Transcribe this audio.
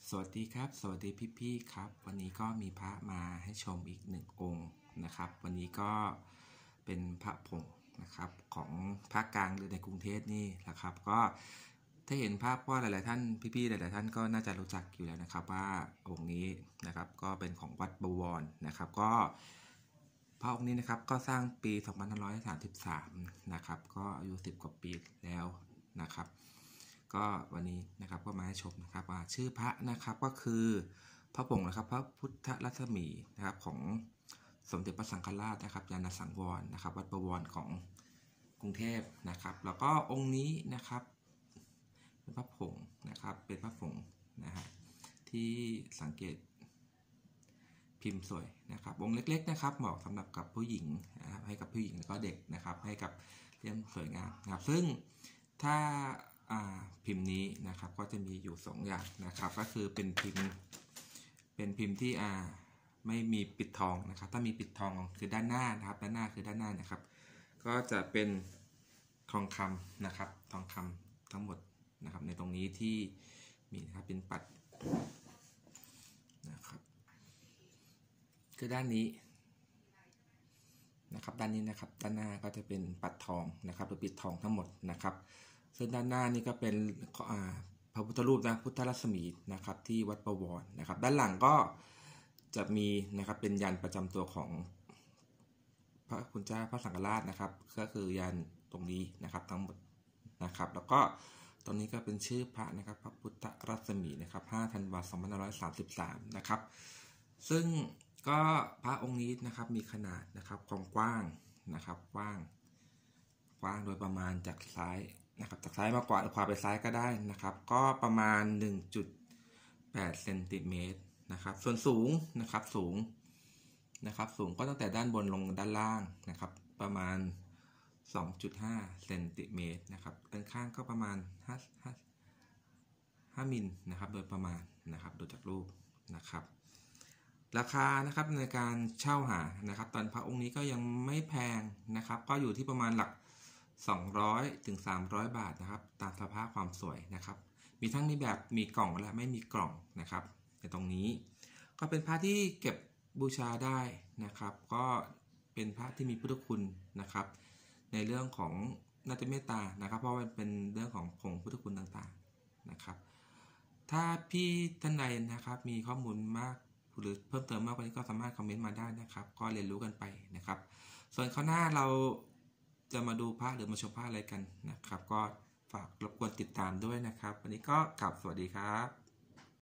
สวัสดีครับสวัสดีพี่ๆครับวันนี้ก็มีพระมาให้ชมอีกหนึ่งองค์นะครับวันนี้ก็เป็นพระผงนะครับของภาคกลางหรือในกรุงเทพนี่นะครับก็ถ้าเห็นภาพว่าหลายๆท่านพี่ๆหลายๆท่านก็น่าจะรู้จักอยู่แล้วนะครับว่าองค์นี้นะครับก็เป็นของวัดบวรนะครับก็พระองค์นี้นะครับก็สร้างปี2533นะครับก็อายุ10 กว่าปีแล้วนะครับก็วันนี้นะครับก็มาให้ชมนะครับว่าชื่อพระนะครับก็คือพระผงนะครับพระพุทธรัศมีนะครับของสมเด็จพระสังฆราชนะครับยานสังวรนะครับวัดบวรของกรุงเทพนะครับแล้วก็องค์นี้นะครับเป็นพระผงนะครับเป็นพระผงนะฮะที่สังเกตพิมพ์สวยนะครับองค์เล็กๆนะครับเหมาะสำหรับกับผู้หญิงนะครับให้กับผู้หญิงแล้วก็เด็กนะครับให้กับเลี่ยมสวยงามนะครับซึ่งถ้าพิมพ์นี้นะครับก็จะมีอยู่2อย่างนะครับก็คือเป็นพิมพ์ที่ไม่มีปิดทองนะครับถ้ามีปิดทองคือด้านหน้านะครับด้านหน้าคือด้านหน้านะครับก็จะเป็นทองคำนะครับทองคำทั้งหมดนะครับในตรงนี้ที่มีนะครับเป็นปัดนะครับคือด้านนี้นะครับด้านนี้นะครับด้านหน้าก็จะเป็นปัดทองนะครับหรือปิดทองทั้งหมดนะครับซึ่งด้านหน้านี่ก็เป็นพระพุทธรูปนะพุทธรัศมีนะครับที่วัดบวรนะครับด้านหลังก็จะมีนะครับเป็นยันประจำตัวของพระคุณเจ้าพระสังฆราชนะครับก็คือยันตรงนี้นะครับทั้งหมดนะครับแล้วก็ตรงนี้ก็เป็นชื่อพระนะครับพระพุทธรัศมีนะครับ5 ธันวาคม 2533นะครับซึ่งก็พระองค์นี้นะครับมีขนาดนะครับความกว้างนะครับกว้างโดยประมาณจากซ้ายนะครับจากซ้ายมาขวาไปซ้ายก็ได้นะครับก็ประมาณ 1.8 เซนติเมตรนะครับส่วนสูงนะครับสูงก็ตั้งแต่ด้านบนลงด้านล่างนะครับประมาณ 2.5 เซนติเมตรนะครับด้านข้างก็ประมาณ5 มิลนะครับโดยประมาณนะครับดูจากรูปนะครับราคานะครับในการเช่าหานะครับตอนพระองค์นี้ก็ยังไม่แพงนะครับก็อยู่ที่ประมาณหลัก200 ถึง 300 บาทนะครับตามสภาพความสวยนะครับมีทั้งมีแบบมีกล่องและไม่มีกล่องนะครับในตรงนี้ก็เป็นพระที่เก็บบูชาได้นะครับก็เป็นพระที่มีพุทธคุณนะครับในเรื่องของน่าจะเมตตานะครับเพราะมันเป็นเรื่องของผงพุทธคุณต่างๆนะครับถ้าพี่ท่านใดนะครับมีข้อมูลมากหรือเพิ่มเติมมากกว่านี้ก็สามารถคอมเมนต์มาได้นะครับก็เรียนรู้กันไปนะครับส่วนคราวหน้าเราจะมาดูพระหรือมาชมพระอะไรกันนะครับก็ฝากรบกวนติดตามด้วยนะครับวันนี้ก็กลับสวัสดีครับ